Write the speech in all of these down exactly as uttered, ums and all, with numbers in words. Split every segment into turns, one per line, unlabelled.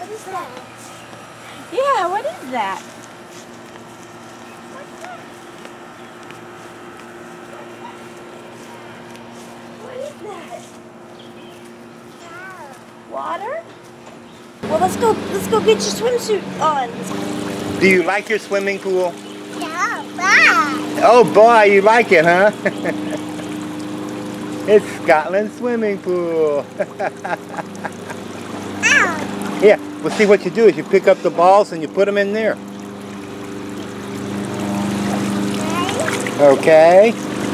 What is that? Yeah, what is that? What is that? Water? Well, let's go. Let's go get your swimsuit on.
Do you like your swimming pool?
Yeah, bye.
Oh boy, you like it, huh? It's Scotlyn's swimming pool. Yeah, well, see, what you do is you pick up the balls and you put them in there. Okay.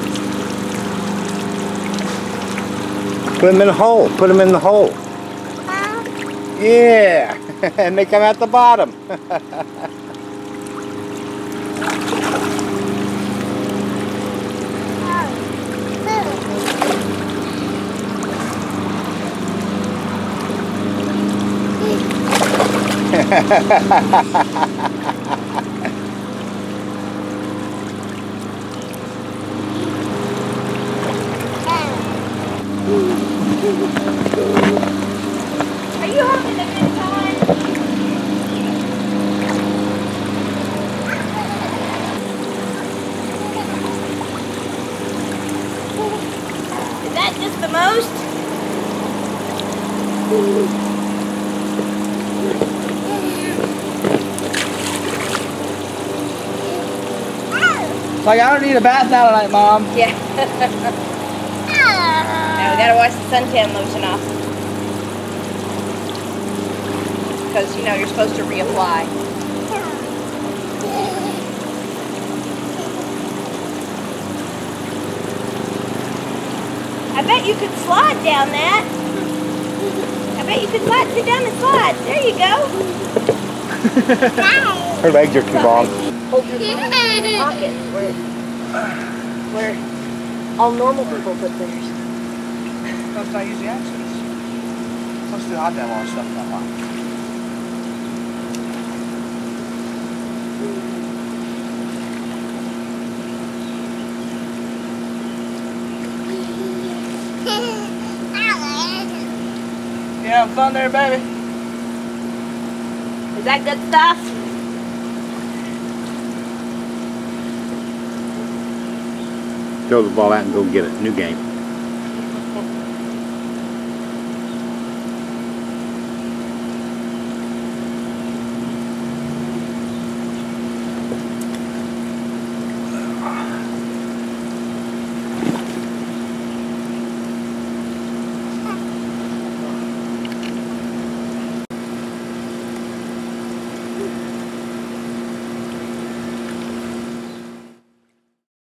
Put them in the hole. Put them in the hole. Yeah, and they come out the bottom.
Are you having a good time? Is that just the most?
Like, I don't need a bath now tonight, Mom.
Yeah. Now we gotta wash the suntan lotion off. Because, you know, you're supposed to reapply. I bet you could slide down that. I bet you could slide. Sit down and slide. There you go.
Her legs are too long.
Hold your phone in your pocket where, where all normal people put theirs.
That's not easy access. Let's do hot demo and stuff in that line. You having fun there, baby?
Is that good stuff?
Throw the ball out and go get it. New game.